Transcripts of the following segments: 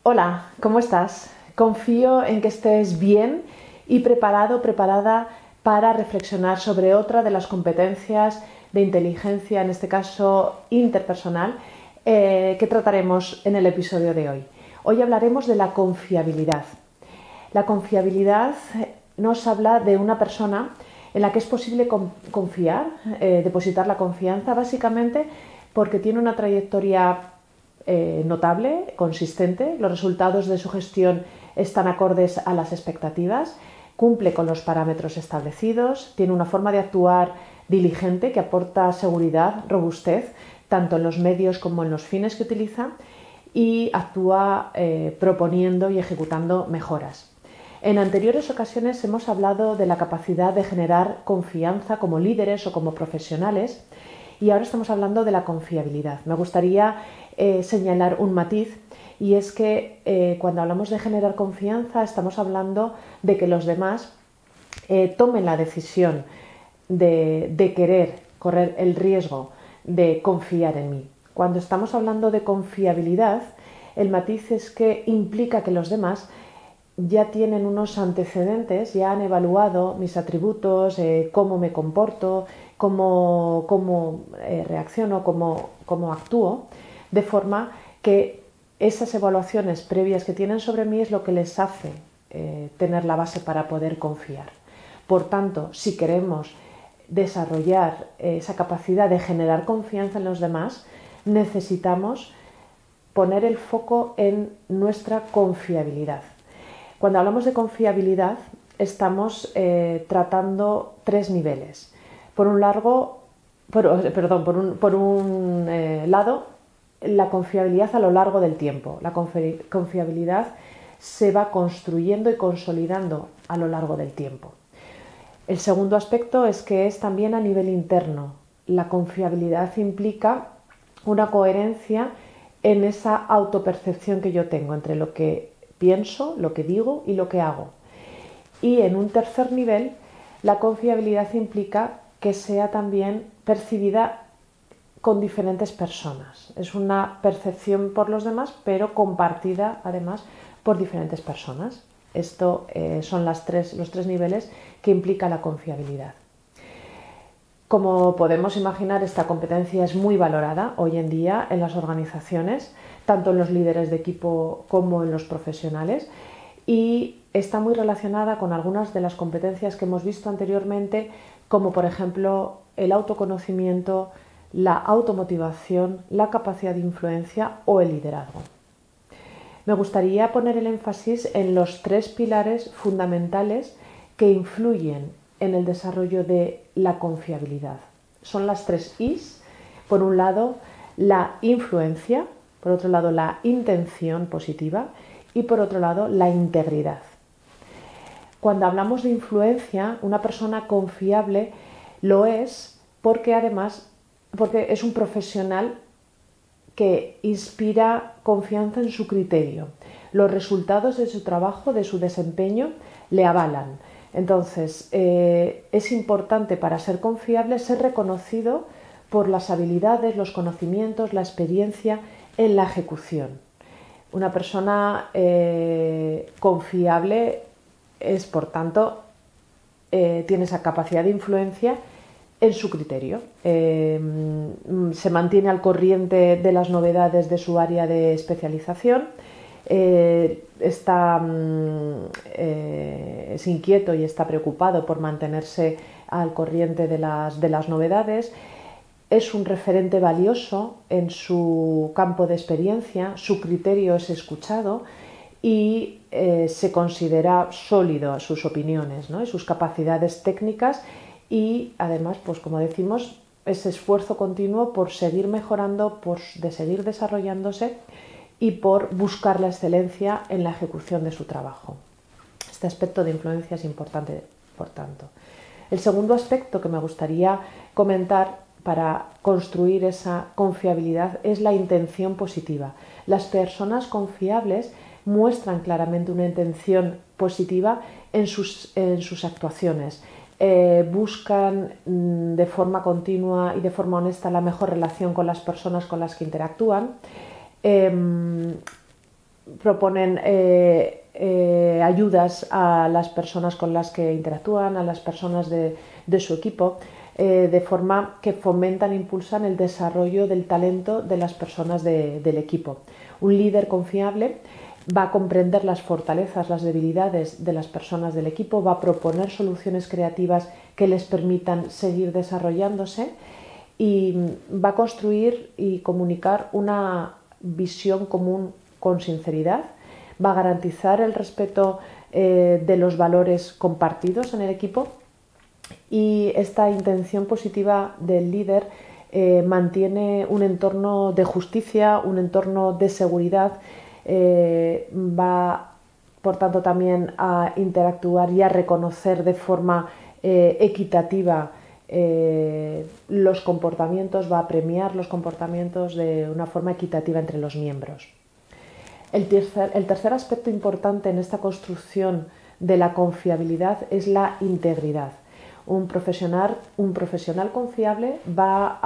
Hola, ¿cómo estás? Confío en que estés bien y preparado, preparada para reflexionar sobre otra de las competencias de inteligencia, en este caso interpersonal, que trataremos en el episodio de hoy. Hoy hablaremos de la confiabilidad. La confiabilidad nos habla de una persona en la que es posible confiar, depositar la confianza, básicamente porque tiene una trayectoria notable, consistente, los resultados de su gestión están acordes a las expectativas, cumple con los parámetros establecidos, tiene una forma de actuar diligente que aporta seguridad, robustez, tanto en los medios como en los fines que utiliza, y actúa proponiendo y ejecutando mejoras. En anteriores ocasiones hemos hablado de la capacidad de generar confianza como líderes o como profesionales, y ahora estamos hablando de la confiabilidad. Me gustaría señalar un matiz, y es que cuando hablamos de generar confianza estamos hablando de que los demás tomen la decisión de querer correr el riesgo de confiar en mí. Cuando estamos hablando de confiabilidad, el matiz es que implica que los demás ya tienen unos antecedentes, ya han evaluado mis atributos, cómo me comporto, cómo reacciono, cómo actúo, de forma que esas evaluaciones previas que tienen sobre mí es lo que les hace tener la base para poder confiar. Por tanto, si queremos desarrollar esa capacidad de generar confianza en los demás, necesitamos poner el foco en nuestra confiabilidad. Cuando hablamos de confiabilidad, estamos tratando tres niveles. Por un lado, la confiabilidad a lo largo del tiempo. La confiabilidad se va construyendo y consolidando a lo largo del tiempo. El segundo aspecto es que es también a nivel interno. La confiabilidad implica una coherencia en esa autopercepción que yo tengo entre lo que pienso, lo que digo y lo que hago. Y en un tercer nivel, la confiabilidad implica que sea también percibida con diferentes personas. Es una percepción por los demás, pero compartida además por diferentes personas. Esto son los tres niveles que implica la confiabilidad. Como podemos imaginar, esta competencia es muy valorada hoy en día en las organizaciones, tanto en los líderes de equipo como en los profesionales, y está muy relacionada con algunas de las competencias que hemos visto anteriormente, como por ejemplo el autoconocimiento, la automotivación, la capacidad de influencia o el liderazgo. Me gustaría poner el énfasis en los tres pilares fundamentales que influyen en el desarrollo de la confiabilidad. Son las tres I's. Por un lado, la influencia, por otro lado, la intención positiva y por otro lado, la integridad. Cuando hablamos de influencia, una persona confiable lo es porque es un profesional que inspira confianza en su criterio. Los resultados de su trabajo, de su desempeño, le avalan. Entonces, es importante para ser confiable ser reconocido por las habilidades, los conocimientos, la experiencia en la ejecución. Una persona confiable es, por tanto, tiene esa capacidad de influencia en su criterio. Se mantiene al corriente de las novedades de su área de especialización, es inquieto y está preocupado por mantenerse al corriente de las novedades, es un referente valioso en su campo de experiencia, su criterio es escuchado y se considera sólido sus opiniones, ¿no? Y sus capacidades técnicas, y además, pues como decimos, ese esfuerzo continuo por seguir mejorando, de seguir desarrollándose y por buscar la excelencia en la ejecución de su trabajo. Este aspecto de influencia es importante, por tanto. El segundo aspecto que me gustaría comentar para construir esa confiabilidad es la intención positiva. Las personas confiables muestran claramente una intención positiva en sus actuaciones. Buscan de forma continua y de forma honesta la mejor relación con las personas con las que interactúan. proponen ayudas a las personas con las que interactúan, a las personas de su equipo, de forma que fomentan e impulsan el desarrollo del talento de las personas del equipo. Un líder confiable va a comprender las fortalezas, las debilidades de las personas del equipo, va a proponer soluciones creativas que les permitan seguir desarrollándose y va a construir y comunicar una visión común con sinceridad, va a garantizar el respeto de los valores compartidos en el equipo, y esta intención positiva del líder mantiene un entorno de justicia, un entorno de seguridad, va por tanto también a interactuar y a reconocer de forma equitativa los comportamientos, va a premiar los comportamientos de una forma equitativa entre los miembros. El tercer aspecto importante en esta construcción de la confiabilidad es la integridad. Un profesional confiable va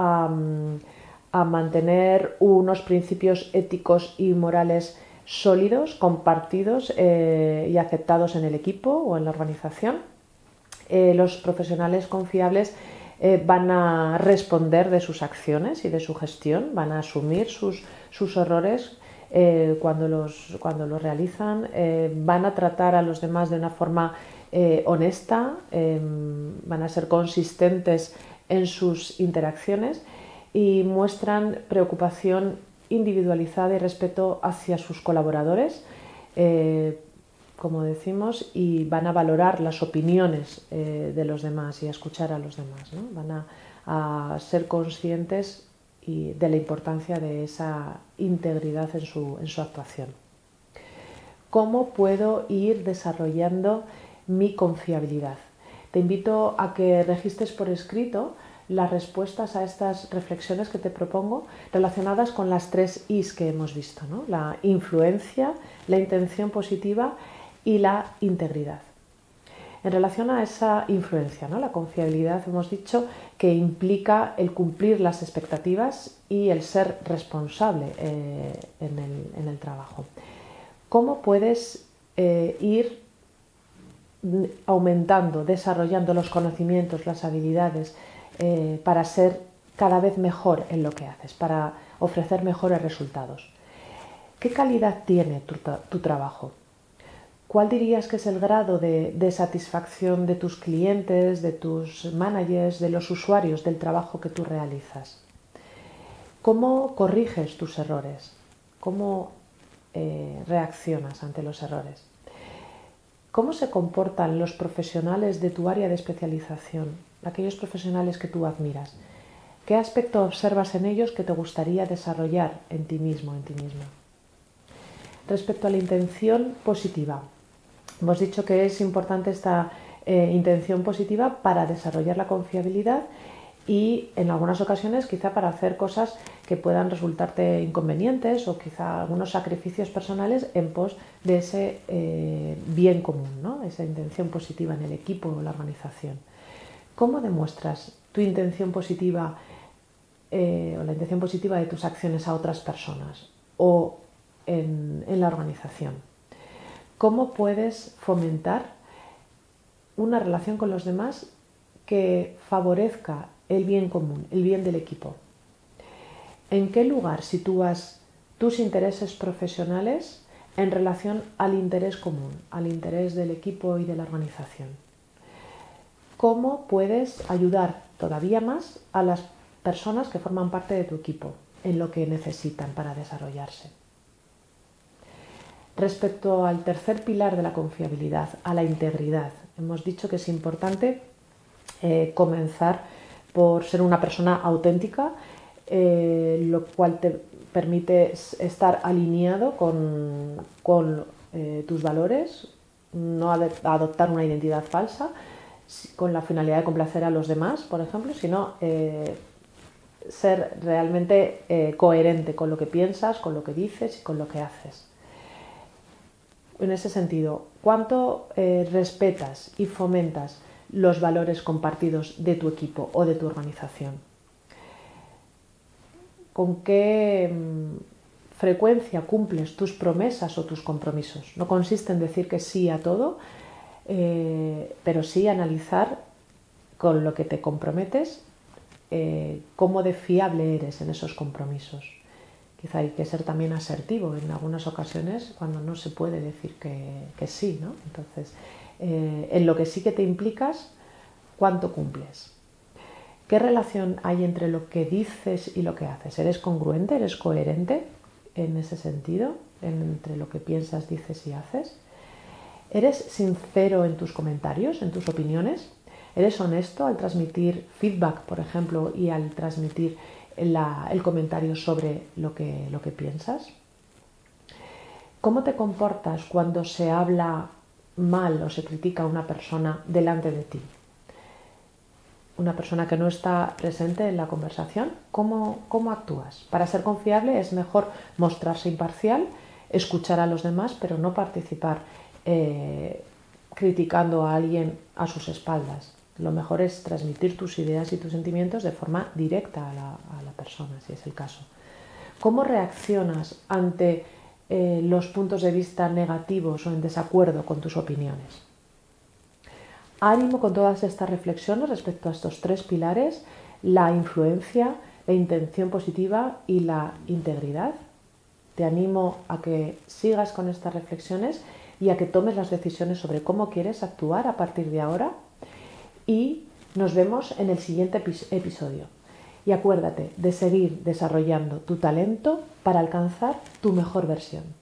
a mantener unos principios éticos y morales sólidos, compartidos y aceptados en el equipo o en la organización. Los profesionales confiables van a responder de sus acciones y de su gestión, van a asumir sus errores cuando los realizan, van a tratar a los demás de una forma honesta, van a ser consistentes en sus interacciones y muestran preocupación individualizada y respeto hacia sus colaboradores, como decimos, y van a valorar las opiniones de los demás y a escuchar a los demás, ¿no? Van a ser conscientes de la importancia de esa integridad en su actuación. ¿Cómo puedo ir desarrollando mi confiabilidad? Te invito a que registres por escrito las respuestas a estas reflexiones que te propongo relacionadas con las 3 Is que hemos visto, ¿no? La influencia, la intención positiva y la integridad. En relación a esa influencia, ¿no? La confiabilidad hemos dicho que implica el cumplir las expectativas y el ser responsable en el trabajo. ¿Cómo puedes ir aumentando, desarrollando los conocimientos, las habilidades para ser cada vez mejor en lo que haces, para ofrecer mejores resultados? ¿Qué calidad tiene tu trabajo? ¿Cuál dirías que es el grado de satisfacción de tus clientes, de tus managers, de los usuarios del trabajo que tú realizas? ¿Cómo corriges tus errores? ¿Cómo reaccionas ante los errores? ¿Cómo se comportan los profesionales de tu área de especialización, aquellos profesionales que tú admiras? ¿Qué aspecto observas en ellos que te gustaría desarrollar en ti mismo, en ti misma? Respecto a la intención positiva, hemos dicho que es importante esta intención positiva para desarrollar la confiabilidad y en algunas ocasiones quizá para hacer cosas que puedan resultarte inconvenientes o quizá algunos sacrificios personales en pos de ese bien común, ¿no? Esa intención positiva en el equipo o la organización. ¿Cómo demuestras tu intención positiva o la intención positiva de tus acciones a otras personas o en la organización? ¿Cómo puedes fomentar una relación con los demás que favorezca el bien común, el bien del equipo? ¿En qué lugar sitúas tus intereses profesionales en relación al interés común, al interés del equipo y de la organización? ¿Cómo puedes ayudar todavía más a las personas que forman parte de tu equipo en lo que necesitan para desarrollarse? Respecto al tercer pilar de la confiabilidad, a la integridad, hemos dicho que es importante comenzar por ser una persona auténtica, lo cual te permite estar alineado con tus valores, no adoptar una identidad falsa con la finalidad de complacer a los demás, por ejemplo, sino ser realmente coherente con lo que piensas, con lo que dices y con lo que haces. En ese sentido, ¿cuánto respetas y fomentas los valores compartidos de tu equipo o de tu organización? ¿Con qué frecuencia cumples tus promesas o tus compromisos. No consiste en decir que sí a todo, pero sí analizar con lo que te comprometes, cómo de fiable eres en esos compromisos. Quizá hay que ser también asertivo en algunas ocasiones cuando no se puede decir que sí, ¿no? Entonces, en lo que sí que te implicas, ¿cuánto cumples? ¿Qué relación hay entre lo que dices y lo que haces? ¿Eres congruente? ¿Eres coherente en ese sentido? Entre lo que piensas, dices y haces. ¿Eres sincero en tus comentarios, en tus opiniones? ¿Eres honesto al transmitir feedback, por ejemplo, y al transmitir el comentario sobre lo que piensas? ¿Cómo te comportas cuando se habla mal o se critica a una persona delante de ti? Una persona que no está presente en la conversación, ¿cómo actúas? Para ser confiable es mejor mostrarse imparcial, escuchar a los demás, pero no participar criticando a alguien a sus espaldas. Lo mejor es transmitir tus ideas y tus sentimientos de forma directa a la persona, si es el caso. ¿Cómo reaccionas ante los puntos de vista negativos o en desacuerdo con tus opiniones? Ánimo con todas estas reflexiones respecto a estos tres pilares: la influencia, la intención positiva y la integridad. Te animo a que sigas con estas reflexiones y a que tomes las decisiones sobre cómo quieres actuar a partir de ahora. Y nos vemos en el siguiente episodio. Y acuérdate de seguir desarrollando tu talento para alcanzar tu mejor versión.